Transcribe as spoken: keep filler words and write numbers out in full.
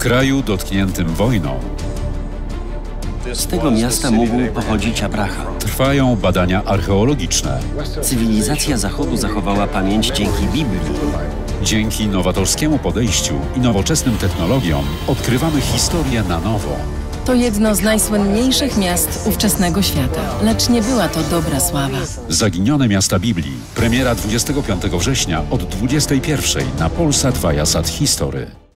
kraju dotkniętym wojną Z tego miasta mógł pochodzić Abraham. trwają badania archeologiczne. Cywilizacja Zachodu zachowała pamięć dzięki Biblii. Dzięki nowatorskiemu podejściu i nowoczesnym technologiom odkrywamy historię na nowo. To jedno z najsłynniejszych miast ówczesnego świata, lecz nie była to dobra sława. Zaginione miasta Biblii. Premiera dwudziestego piątego września od dwudziestej pierwszej na Polsat Viasat History.